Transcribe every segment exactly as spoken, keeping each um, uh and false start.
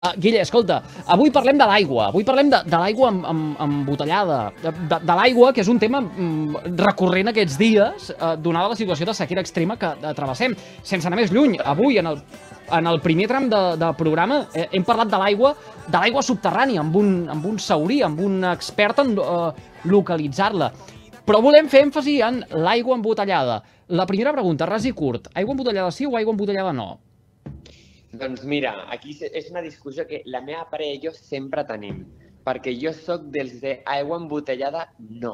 Guille, escolta, avui parlem de l'aigua, avui parlem de, de l'aigua embotellada, de, de, de l'aigua, que és un tema recurrent aquests dies, donada la situació de sequera extrema que travessem. Sense anar més lluny, avui, en el, en el primer tram de, del programa, eh, hem parlat de l'aigua de l'aigua subterrània, amb un, amb un saurí, amb un expert en eh, localitzar-la. Però volem fer èmfasi en l'aigua embotellada. La primera pregunta, ras i curt, aigua embotellada sí o aigua embotellada no? Doncs mira, aquí és una discussió que la meva parella i jo sempre tenim, perquè jo sóc dels d'aigua embotellada no,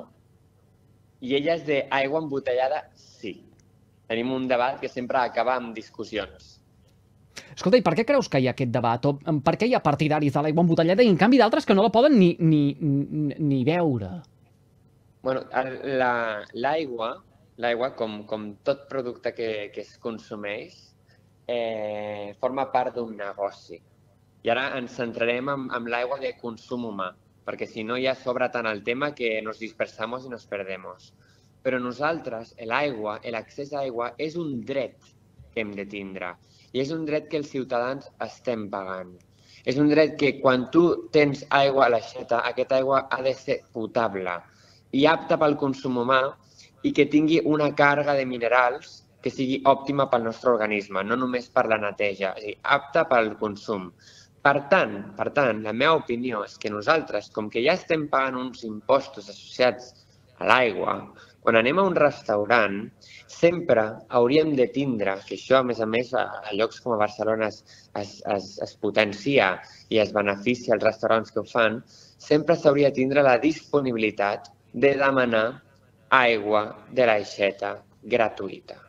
i ella és d'aigua embotellada sí. Tenim un debat que sempre acaba amb discussions. Escolta, i per què creus que hi ha aquest debat? O per què hi ha partidaris de l'aigua embotellada i en canvi d'altres que no la poden ni, ni, ni veure? Bueno, l'aigua, l'aigua com, com tot producte que, que es consumeix, Eh, forma part d'un negoci. I ara ens centrarem en, en l'aigua de consum humà, perquè si no ja sobra tant el tema que nos dispersamos i nos perdemos. Però nosaltres, l'aigua, l'accés a l'aigua, és un dret que hem de tindre. I és un dret que els ciutadans estem pagant. És un dret que quan tu tens aigua a l'aixeta, aquesta aigua ha de ser potable i apta pel consum humà i que tingui una càrrega de minerals que sigui òptima pel nostre organisme, no només per la neteja, és a dir, apta pel consum. Per tant, per tant, la meva opinió és que nosaltres, com que ja estem pagant uns impostos associats a l'aigua, quan anem a un restaurant, sempre hauríem de tindre, que això, a més a més, a llocs com a Barcelona es, es, es, es potencia i es beneficia als restaurants que ho fan, sempre s'hauria de tindre la disponibilitat de demanar aigua de l'aixeta gratuïta.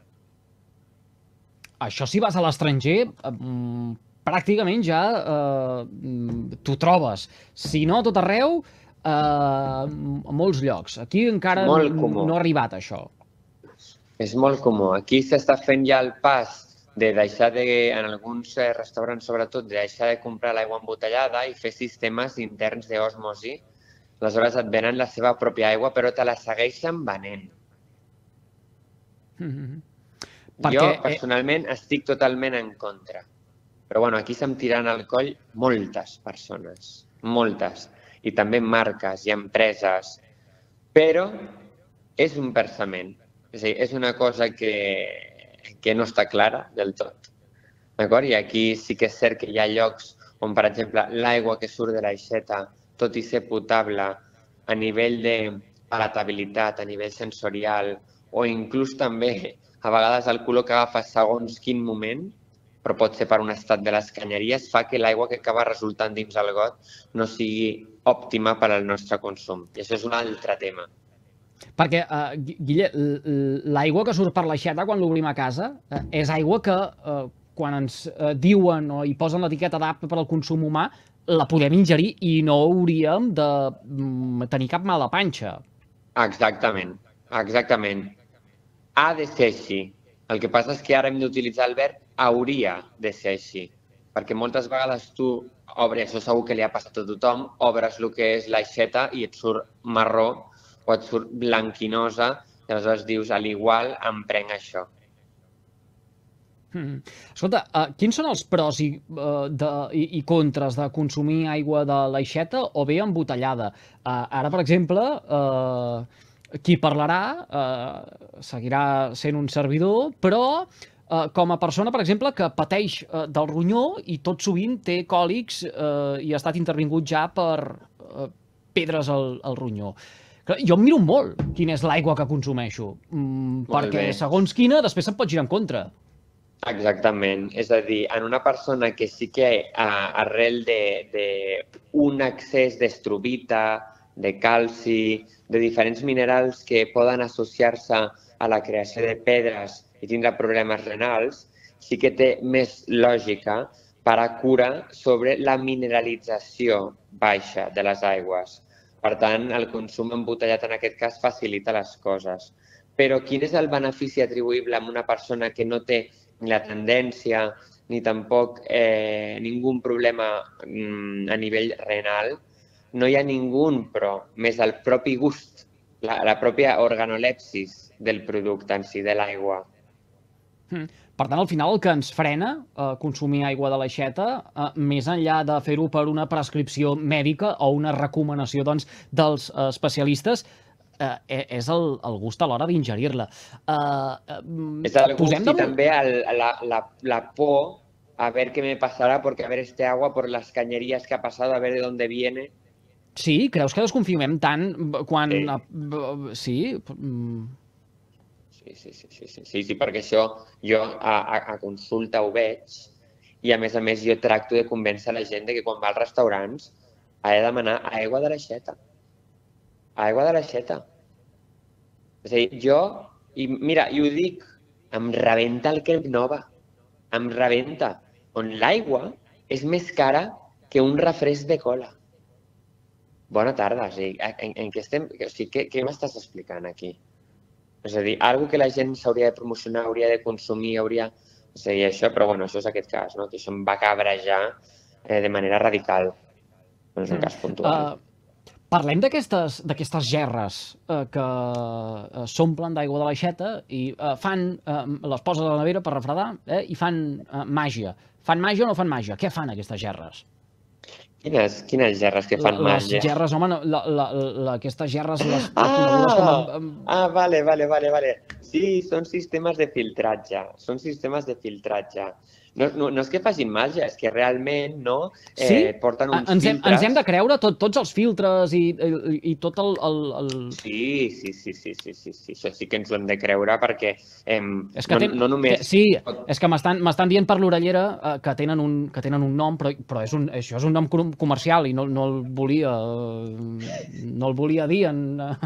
Això si vas a l'estranger, pràcticament ja t'ho trobes. Si no a tot arreu, a molts llocs. Aquí encara no ha arribat això. És molt comú. Aquí s'està fent ja el pas de deixar de, en alguns restaurants sobretot, de deixar de comprar l'aigua embotellada i fer sistemes interns d'osmosi. Aleshores et venen la seva pròpia aigua, però te la segueixen venent. Perquè... Jo, personalment, estic totalment en contra. Però bueno, aquí se'm tiren al coll moltes persones, moltes. I també marques i empreses. Però és un pensament. És a dir, és una cosa que, que no està clara del tot. D'acord? I aquí sí que és cert que hi ha llocs on, per exemple, l'aigua que surt de l'aixeta, tot i ser potable a nivell de palatabilitat, a nivell sensorial, o inclús també a vegades el color que agafa segons quin moment, però pot ser per un estat de les canyeries, fa que l'aigua que acaba resultant dins el got no sigui òptima per al nostre consum. I això és un altre tema. Perquè, uh, Guille, l'aigua que surt per l'aixeta quan l'obrim a casa uh, és aigua que uh, quan ens uh, diuen o hi posen l'etiqueta d'apta per al consum humà, la podem ingerir i no hauríem de um, tenir cap mala panxa. Exactament, exactament. Ha de ser així. El que passa és que ara hem d'utilitzar el verb hauria de ser així. Perquè moltes vegades tu obres, això segur que li ha passat a tothom, obres el que és l'aixeta i et surt marró o et surt blanquinosa i aleshores dius, a l'igual em prenc això. Mm. Escolta, uh, quins són els pros i, uh, de, i, i contres de consumir aigua de l'aixeta o bé embotellada? Uh, ara, per exemple... Uh, qui parlarà eh, seguirà sent un servidor, però eh, com a persona, per exemple, que pateix eh, del ronyó i tot sovint té còlics eh, i ha estat intervingut ja per eh, pedres al, al ronyó. Jo em miro molt quina és l'aigua que consumeixo, mm, perquè bé. Segons quina després se'n pot girar en contra. Exactament. És a dir, en una persona que sí que eh, arrel d'un excés d'estrobita, de calci, de diferents minerals que poden associar-se a la creació de pedres i tindre problemes renals, sí que té més lògica per a cura sobre la mineralització baixa de les aigües. Per tant, el consum embotellat en aquest cas facilita les coses. Però quin és el benefici atribuïble a una persona que no té ni la tendència ni tampoc eh, ningú problema mm, a nivell renal? No hi ha ningú, però més el propi gust, la, la pròpia organolepsis del producte en si, de l'aigua. Mm. Per tant, al final el que ens frena uh, consumir aigua de l'aixeta, uh, més enllà de fer-ho per una prescripció mèdica o una recomanació doncs, dels uh, especialistes, uh, és el, el gust a l'hora d'ingerir-la. Uh, uh, és el gust i també el, la, la, la por a ver qué me pasará, porque a ver este agua por las cañerías que ha pasado, a ver de dónde viene. Sí? Creus que desconfiem tant quan... Sí. Sí? Sí, sí, sí, sí, sí, sí, sí, perquè això jo a, a, a consulta ho veig i a més a més jo tracto de convèncer la gent de que quan va als restaurants ha de demanar aigua de l'aixeta. Aigua de l'aixeta. És a dir, jo, i mira, i ho dic, em rebenta el Camp Nova, em rebenta, on l'aigua és més cara que un refresc de cola. Bona tarda, o sigui, en, en què estem, o sigui, què, què m'estàs explicant aquí? És a dir, algo que la gent s'hauria de promocionar, hauria de consumir, hauria... És a dir, això, però bueno, això és aquest cas, no? Que això em va cabrejar eh, de manera radical. No és un cas puntual. Uh, parlem d'aquestes gerres uh, que uh, s'omplen d'aigua de l'aixeta i uh, fan, uh, les poses a la nevera per refredar eh, i fan uh, màgia. Fan màgia o no fan màgia? Què fan aquestes gerres? Quines, quines gerres que fan màgia? Les gerres, home, la, la, la, aquestes gerres... Les ah, com a... ah, vale, vale, vale, vale. Sí, són sistemes de filtratge. Són sistemes de filtratge. No, no, no és que facin màgia, és que realment no eh, sí? porten uns ens hem, filtres... Ens hem de creure tot, tots els filtres i, i, i tot el, el, el... Sí, sí, sí, sí, sí, sí, sí, això sí que ens ho hem de creure perquè eh, és que no, ten... no només... Sí, és que m'estan dient per l'orellera eh, que, tenen un, que tenen un nom, però, però és un, això és un nom comercial i no, no el volia no el volia dir en,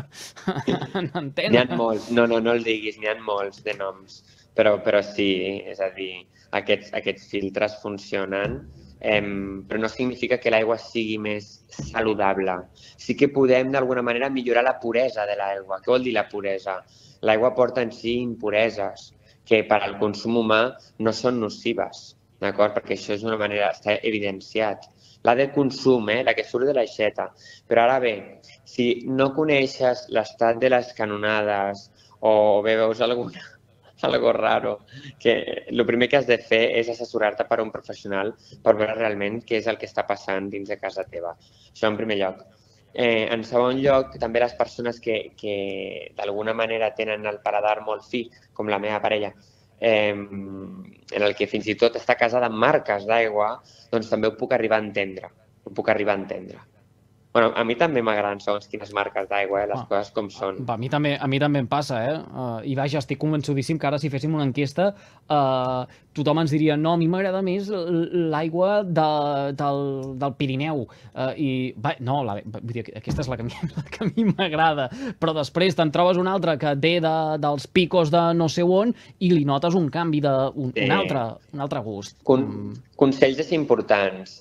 en antena. N'hi ha molts, no, no, no el diguis, n'hi ha molts de noms, però, però sí, és a dir, aquests, aquests filtres funcionen, eh, però no significa que l'aigua sigui més saludable. Sí que podem, d'alguna manera, millorar la puresa de l'aigua. Què vol dir la puresa? L'aigua porta en si impureses que per al consum humà no són nocives, d'acord? Perquè això és una manera, està evidenciat. La de consum, eh? La que surt de l'aixeta. Però ara bé, si no coneixes l'estat de les canonades o bé veus alguna algo raro, que el primer que has de fer és assessorar-te per un professional per veure realment què és el que està passant dins de casa teva. Això en primer lloc. Eh, en segon lloc, també les persones que, que d'alguna manera tenen el paladar molt fi, com la meva parella, eh, en el que fins i tot està casada amb marques d'aigua, doncs també ho puc arribar a entendre. Ho puc arribar a entendre. Bueno, a mi també m'agraden segons quines marques d'aigua, eh, les ah, coses com són. A mi també, a mi també em passa, eh? Uh, I vaja, estic convençudíssim que ara si féssim una enquesta uh, tothom ens diria no, a mi m'agrada més l'aigua de, del, del Pirineu. Uh, i, va, no, la, vull dir, aquesta és la que, la que a mi m'agrada, però després te'n trobes una altra que ve de, dels picos de no sé on i li notes un canvi de un, sí. un, altre, un altre gust. Con, consells importants.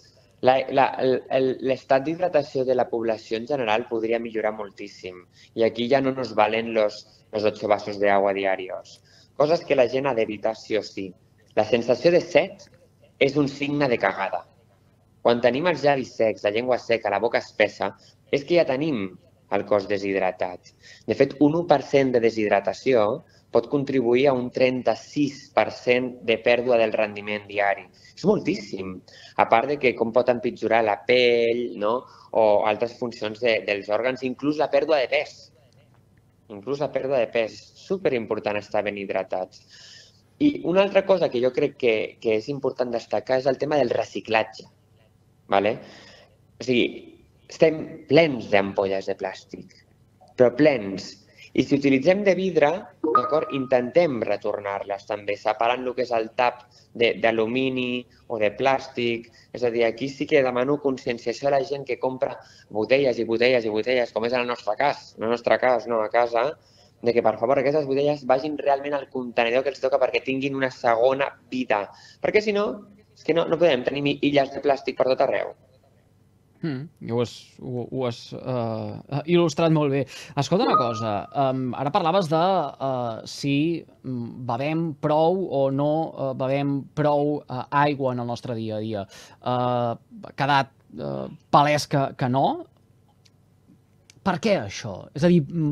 L'estat d'hidratació de la població en general podria millorar moltíssim. I aquí ja no nos valen los, los ocho vasos de agua diarios. Coses que la gent ha d'evitar sí o sí. La sensació de set és un signe de cagada. Quan tenim els llavis secs, la llengua seca, la boca espessa, és que ja tenim el cos deshidratat. De fet, un u per cent de deshidratació pot contribuir a un trenta-sis per cent de pèrdua del rendiment diari. És moltíssim. A part de que com pot empitjorar la pell, no? O altres funcions de, dels òrgans, inclús la pèrdua de pes. Inclús la pèrdua de pes. És superimportant estar ben hidratats. I una altra cosa que jo crec que, que és important destacar és el tema del reciclatge. Vale? O sigui, estem plens d'ampolles de plàstic, però plens. I si utilitzem de vidre, intentem retornar-les també, separant el que és el tap d'alumini o de plàstic. És a dir, aquí sí que demano conscienciació a la gent que compra botelles i botelles i botelles, com és en el nostre cas, en el nostre cas, no a casa, de que, per favor, aquestes botelles vagin realment al contenidor que els toca perquè tinguin una segona vida. Perquè, si no, és que no, no podem tenir illes de plàstic per tot arreu. Mm, ho has, ho, ho has uh, il·lustrat molt bé. Escolta una cosa, um, ara parlaves de uh, si bevem prou o no uh, bevem prou uh, aigua en el nostre dia a dia. Uh, ha quedat uh, palès que, que no. Per què això? És a dir,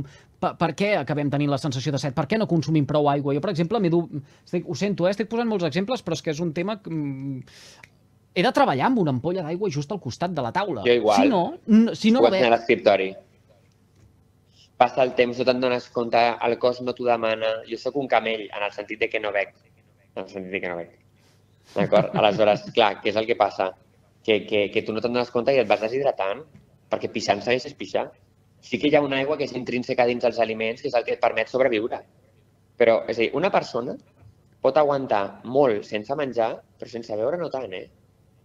per, per què acabem tenint la sensació de set? Per què no consumim prou aigua? Jo, per exemple, estic, ho sento, eh? estic posant molts exemples, però és que és un tema que he de treballar amb una ampolla d'aigua just al costat de la taula. Jo igual. Si no, si no ho la vaig veig... anar a l'escriptori. Passa el temps, no te'n dones compte, el cos no t'ho demana. Jo sóc un camell, en el sentit de que no bec. En el sentit de que no bec. D'acord? Aleshores, clar, què és el que passa? Que, que, que tu no te'n dones compte i et vas deshidratant, perquè pixant segueixes pixar. Sí que hi ha una aigua que és intrínseca dins els aliments, que és el que et permet sobreviure. Però, és a dir, una persona pot aguantar molt sense menjar, però sense beure no tant, eh?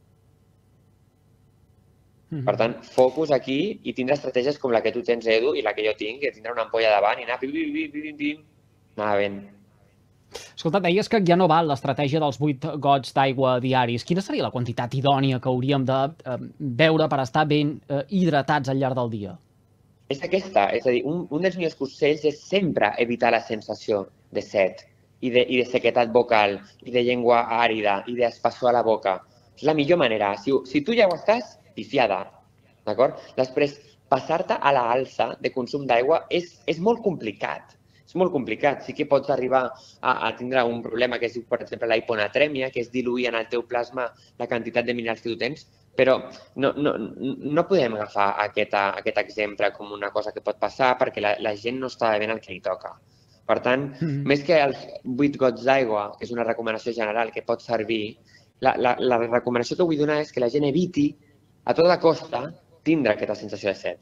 Per tant, focus aquí i tindre estratègies com la que tu tens, Edu, i la que jo tinc, que tindre una ampolla davant i anar pim, pim, pim, pim, pim, anar ben. Escolta, deies que ja no val l'estratègia dels vuit gots d'aigua diaris. Quina seria la quantitat idònia que hauríem de eh, beure per estar ben eh, hidratats al llarg del dia? És aquesta, és a dir, un, un dels meus consells és sempre evitar la sensació de set i de, i de sequedat vocal i de llengua àrida i d'espessor a la boca. És la millor manera. Si, si tu ja ho estàs, pifiada, d'acord? Després, passar-te a la alça de consum d'aigua és, és molt complicat. És molt complicat. Sí que pots arribar a, a tindre un problema que es diu, per exemple, la hiponatrèmia, que és diluir en el teu plasma la quantitat de minerals que tu tens, però no, no, no podem agafar aquest, aquest exemple com una cosa que pot passar perquè la, la gent no està bevent el que li toca. Per tant, mm-hmm. més que els vuit gots d'aigua, que és una recomanació general que pot servir, la, la, la recomanació que vull donar és que la gent eviti a tota costa tindre aquesta sensació de set.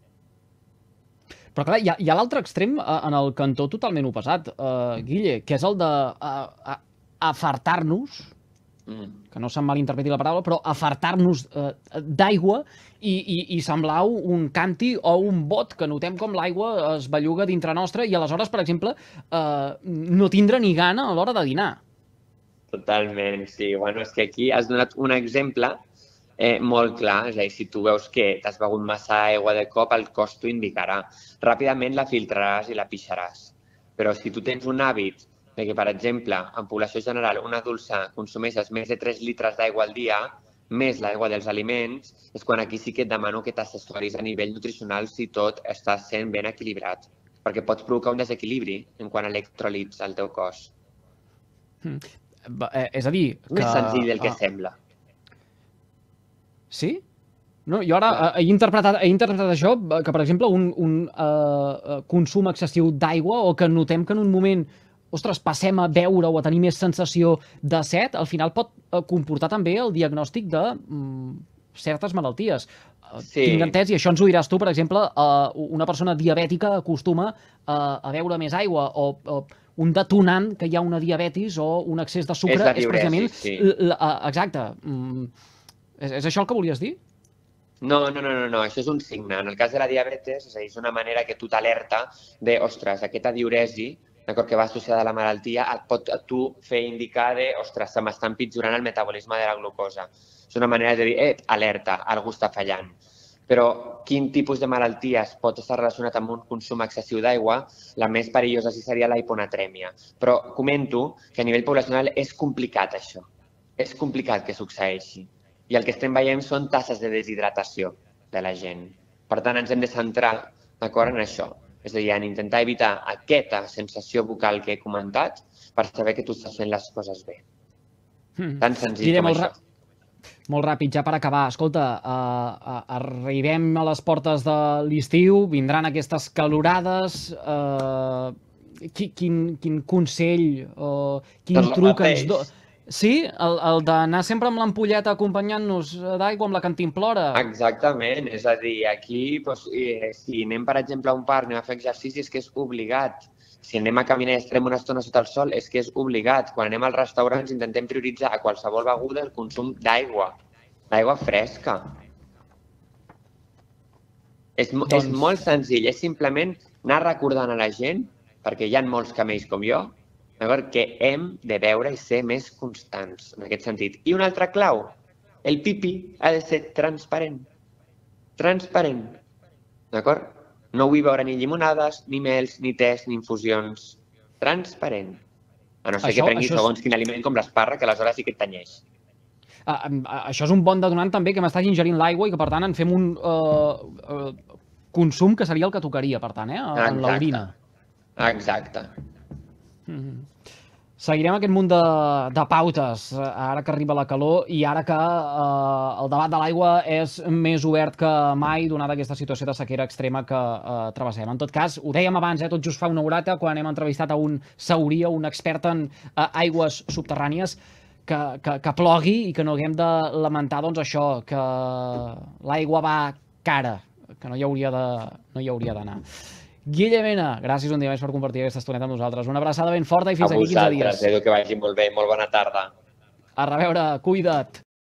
Però clar, hi ha, ha l'altre extrem en el cantó totalment oposat, uh, Guille, que és el de uh, afartar-nos, mm. que no se'm malinterpreti la paraula, però afartar-nos uh, d'aigua i, i, i semblar un canti o un bot, que notem com l'aigua es belluga dintre nostre i aleshores, per exemple, uh, no tindre ni gana a l'hora de dinar. Totalment, sí. Bueno, és que aquí has donat un exemple Eh, molt clar, és a dir, si tu veus que t'has begut massa aigua de cop, el cos t'ho indicarà. Ràpidament la filtraràs i la pixaràs. Però si tu tens un hàbit de que, per exemple, en població general, una adulta consumeixes més de tres litres d'aigua al dia, més l'aigua dels aliments, és quan aquí sí que et demano que t'assessoris a nivell nutricional si tot està sent ben equilibrat. Perquè pots provocar un desequilibri en quant a electròlits al teu cos. Mm. Eh, és a dir... Que... Més senzill del que ah. sembla. Sí? No, jo ara he interpretat, he interpretat això, que per exemple un, un uh, consum excessiu d'aigua o que notem que en un moment, ostres, passem a beure o a tenir més sensació de set, al final pot comportar també el diagnòstic de um, certes malalties. Sí. Tinc entès, i això ens ho diràs tu, per exemple, uh, una persona diabètica acostuma uh, a beure més aigua o, o un detonant que hi ha una diabetis o un excés de sucre és, és precisament... Sí. L, uh, exacte. Um, És, és això el que volies dir? No, no, no, no, no, això és un signe. En el cas de la diabetes, és, a dir, és una manera que tu t'alerta de, ostres, aquesta diuresi, d'acord, que va associada a la malaltia, et pot a tu fer indicar de, ostres, se m'està empitjorant el metabolisme de la glucosa. És una manera de dir, eh, alerta, algú està fallant. Però quin tipus de malalties pot estar relacionat amb un consum excessiu d'aigua? La més perillosa sí seria la hiponatrèmia. Però comento que a nivell poblacional és complicat això. És complicat que succeeixi. I el que estem veient són tasses de deshidratació de la gent. Per tant, ens hem de centrar, d'acord, en això. És a dir, en intentar evitar aquesta sensació vocal que he comentat per saber que tu estàs fent les coses bé. Hmm. Tan senzill Diré com això. Molt ràpid, ja per acabar. Escolta, uh, uh, arribem a les portes de l'estiu, vindran aquestes calorades... Uh, quin, quin, quin consell, uh, quin doncs truc ens... Do... Sí? El, el d'anar sempre amb l'ampolleta acompanyant-nos d'aigua amb la cantimplora? Exactament, és a dir, aquí doncs, eh, si anem, per exemple, a un parc, anem a fer exercicis, que és obligat. Si anem a caminar i estarem una estona sota el sol, és que és obligat. Quan anem als restaurants intentem prioritzar a qualsevol beguda el consum d'aigua, d'aigua fresca. És, doncs... és molt senzill, és simplement anar recordant a la gent, perquè hi ha molts camells com jo, que hem de beure i ser més constants, en aquest sentit. I una altra clau, el pipi ha de ser transparent. Transparent. D'acord? No vull beure ni llimonades, ni mels, ni tés, ni infusions. Transparent. A no ser això, que prenguis segons és... quin aliment com l'espàrrec, que aleshores sí que et tenyeix. Uh, uh, això és un bon detonant també, que m'estàs ingerint l'aigua i que per tant en fem un... Uh, uh, consum que seria el que tocaria, per tant, eh? En l'orina. Exacte. Mm-hmm. Seguirem aquest munt de, de pautes, ara que arriba la calor i ara que eh, el debat de l'aigua és més obert que mai, donada aquesta situació de sequera extrema que eh, travessem. En tot cas, ho dèiem abans, eh, tot just fa una horeta, quan hem entrevistat a un sauria, un expert en eh, aigües subterrànies, que, que, que plogui i que no haguem de lamentar doncs, això, que l'aigua va cara, que no hi hauria de, no hi hauria d'anar. Guille Mena, gràcies un dia més per compartir aquesta estoneta amb nosaltres. Una abraçada ben forta i fins aquí quinze dies. A vosaltres, Edu, que vagi molt bé. Molt bona tarda. A reveure, cuida't.